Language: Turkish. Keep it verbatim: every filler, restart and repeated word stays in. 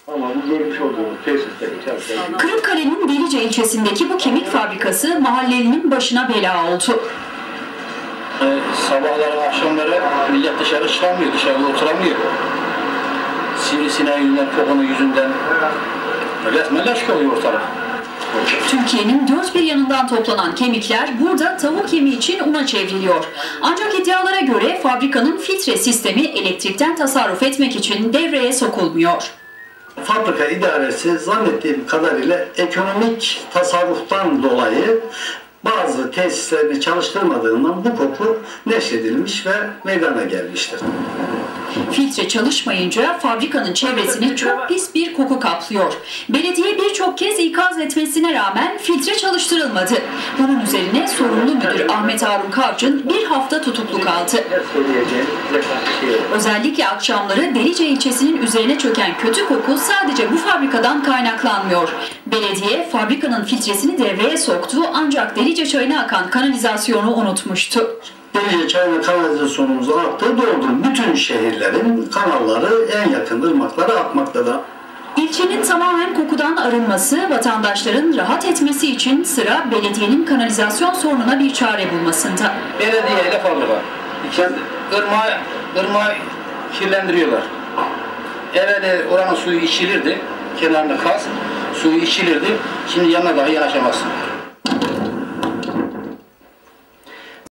Ama bu görmüş olduğumuz tesisteki çalışan... Kırıkkale'nin Delice ilçesindeki bu kemik fabrikası mahallelinin başına bela oldu. Ee, sabahları, akşamları millet dışarı çıkamıyor, dışarıda oturamıyor. Sivrisineğin yüzünden, kokunun yüzünden resmen leş oluyor ortalık. Türkiye'nin dört bir yanından toplanan kemikler burada tavuk yemi için una çevriliyor. Ancak iddialara göre fabrikanın filtre sistemi elektrikten tasarruf etmek için devreye sokulmuyor. Fabrika idaresi zannettiğim kadarıyla ekonomik tasarruftan dolayı bazı tesislerini çalıştırmadığından bu koku neşredilmiş ve meydana gelmiştir. Filtre çalışmayınca fabrikanın çevresini çok pis bir koku kaplıyor. Belediye birçok kez ikaz etmesine rağmen filtre çalıştırılmadı. Bunun üzerine sorumlu müdür Ahmet Harun Kavcın bir hafta tutuklu kaldı. Özellikle akşamları Delice ilçesinin üzerine çöken kötü koku sadece bu fabrikadan kaynaklanmıyor. Belediye fabrikanın filtresini devreye soktu ancak Delice çayına akan kanalizasyonu unutmuştu. Delice çayına kanalizasyonumuzu aktığı doğrudur. Bütün şehirlerin kanalları en yakın ırmaklara akmaktadır. İlçenin tamamen kokudan arınması, vatandaşların rahat etmesi için sıra belediyenin kanalizasyon sorununa bir çare bulmasında. Belediye ile fabrika. Irmağı, ırmağı kirlendiriyorlar. Evveli oranın suyu içilirdi, kenarında kaz, suyu içilirdi. Şimdi yanına dahi yanaşamazsın.